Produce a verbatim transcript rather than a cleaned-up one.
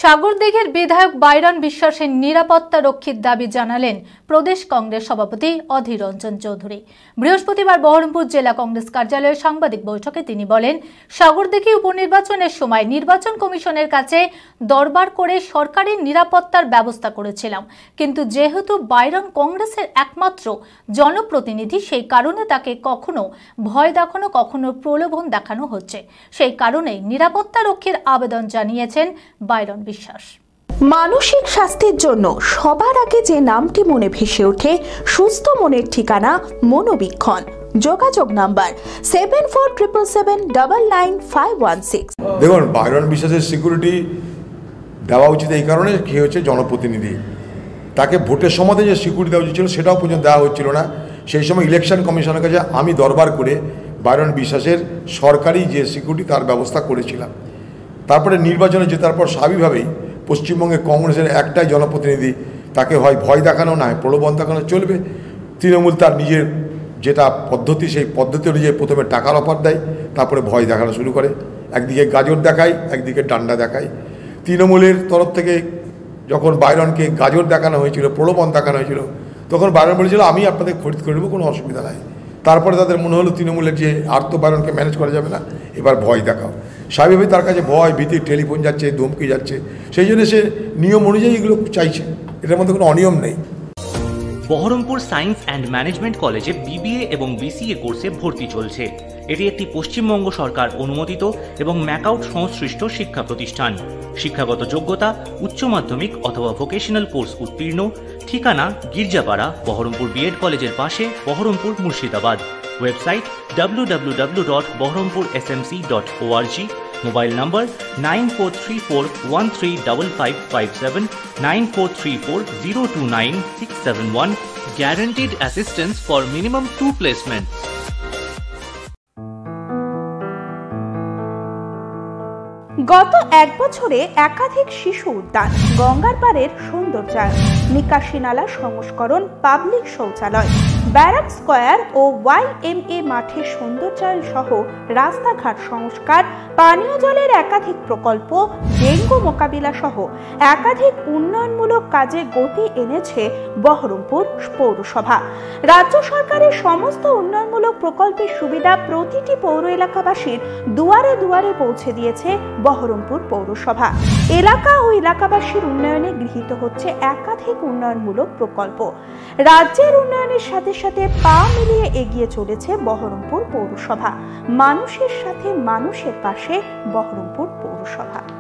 সাগরদিঘির বিধায়ক বাইরন বিশ্বাসের নিরাপত্তা রক্ষীর দাবি জানালেন প্রদেশ কংগ্রেস সভাপতি অধীর রঞ্জন চৌধুরী। বৃহস্পতিবার বহরমপুর জেলা কংগ্রেস কার্যালয়ে সাংবাদিক বৈঠকে তিনি বলেন, সাগরদিঘি উপনির্বাচনের সময় নির্বাচন কমিশনের কাছে দরবার করে সরকারি নিরাপত্তার ব্যবস্থা করেছিলাম, কিন্তু যেহেতু বাইরন কংগ্রেসের একমাত্র জনপ্রতিনিধি, সেই কারণে তাকে কখনো ভয় দেখানো কখনো প্রলোভন দেখানো হচ্ছে। সেই কারণেই নিরাপত্তা রক্ষীর আবেদন জানিয়েছেন বাইরন বিশ্বাস। মানসিক স্বাস্থ্যের জন্য সবার আগে যে নামটি মনে ভেসে ওঠে, সুস্থ মনের ঠিকানা মনোবীক্ষণ। যোগাযোগ number seven four triple seven double nine five one six. দেখুন, বাইরন বিশ্বাসের সিকিউরিটি দেওয়া উচিত এই কারণে কি হচ্ছে, জনপ্রতিনিধি, তাকে ভোটের সময় যে সিকিউরিটি দেওয়া উচিত ছিল সেটাও পর্যন্ত দেওয়া হচ্ছিল না। সেই সময় ইলেকশন কমিশনের কাছে আমি দরবার করে বাইরন বিশ্বাসের সরকারি যে সিকিউরিটি তার ব্যবস্থা করেছিলাম। তারপরে নির্বাচনে জেতার পর স্বাভাবিকভাবেই পশ্চিমবঙ্গে কংগ্রেসের একটাই জনপ্রতিনিধি, তাকে হয় ভয় দেখানো না হয় প্রলোভন দেখানো চলবে। তৃণমূল তার নিজের যেটা পদ্ধতি, সেই পদ্ধতি অনুযায়ী প্রথমে টাকার অফার দেয়, তারপরে ভয় দেখানো শুরু করে। একদিকে গাজর দেখায়, একদিকে ডান্ডা দেখায়। তৃণমূলের তরফ থেকে যখন বাইরনকে গাজর দেখানো হয়েছিল, প্রলোভন দেখানো হয়েছিল, তখন বাইরন বলেছিল আমি আপনাদের খরিদ করে নেবো, কোনো অসুবিধা নাই। তারপরে তাদের মনে হলো তৃণমূলের যে আর তো বাইরনকে ম্যানেজ করা যাবে না, এবার ভয় দেখাও। স্বাভাবিকভাবে তার কাছে ভয় ভীতি, টেলিফোন যাচ্ছে, ধমকি যাচ্ছে, সেই জন্য সে নিয়ম অনুযায়ী এগুলো চাইছে। এটার মধ্যে কোনো অনিয়ম নেই। বহরমপুর সায়েন্স অ্যান্ড ম্যানেজমেন্ট কলেজে বিবিএ এবং বিসিএ কোর্সে ভর্তি চলছে। এটি একটি পশ্চিমবঙ্গ সরকার অনুমোদিত এবং ম্যাকআউট সংশ্লিষ্ট শিক্ষা প্রতিষ্ঠান। শিক্ষাগত যোগ্যতা উচ্চ মাধ্যমিক অথবা ভোকেশনাল কোর্স উত্তীর্ণ। ঠিকানা গির্জাপাড়া, বহরমপুর বিএড কলেজের পাশে, Berhampore, Murshidabad. Website W W W dot Berhampore S M C dot O R G. Mobile number nine four three four one three double five five seven, nine four three four zero two nine six seven one. Guaranteed assistance for minimum two placements. গত এক বছরে একাধিক শিশু উদ্যান, গঙ্গার পাড়ের সৌন্দর্যায়ন, নিকাশি নালা সংস্করণ, পাবলিক শৌচালয়, ব্যারাক স্কয়ার ও ওয়াই এম এ মাঠের সৌন্দর্যায়ন সহ রাস্তাঘাট সংস্কার, পানীয় জলের একাধিক প্রকল্প, ডেঙ্গু মোকাবিলা সহ একাধিক উন্নয়নমূলক কাজে গতি এনেছে বহরমপুর পৌরসভা। রাজ্য সরকারের সমস্ত উন্নয়নমূলক প্রকল্পের সুবিধা প্রতিটি পৌর এলাকাবাসীর দুয়ারে দুয়ারে পৌঁছে দিয়েছে বহরমপুর পৌরসভা। এলাকা ও এলাকাবাসীর উন্নয়নে গৃহীত হচ্ছে একাধিক উন্নয়নমূলক প্রকল্প। রাজ্যের উন্নয়নের সাথে সাথে পা মিলিয়ে এগিয়ে চলেছে বহরমপুর পৌরসভা। মানুষের সাথে মানুষের পাশে বহরমপুর পৌরসভা।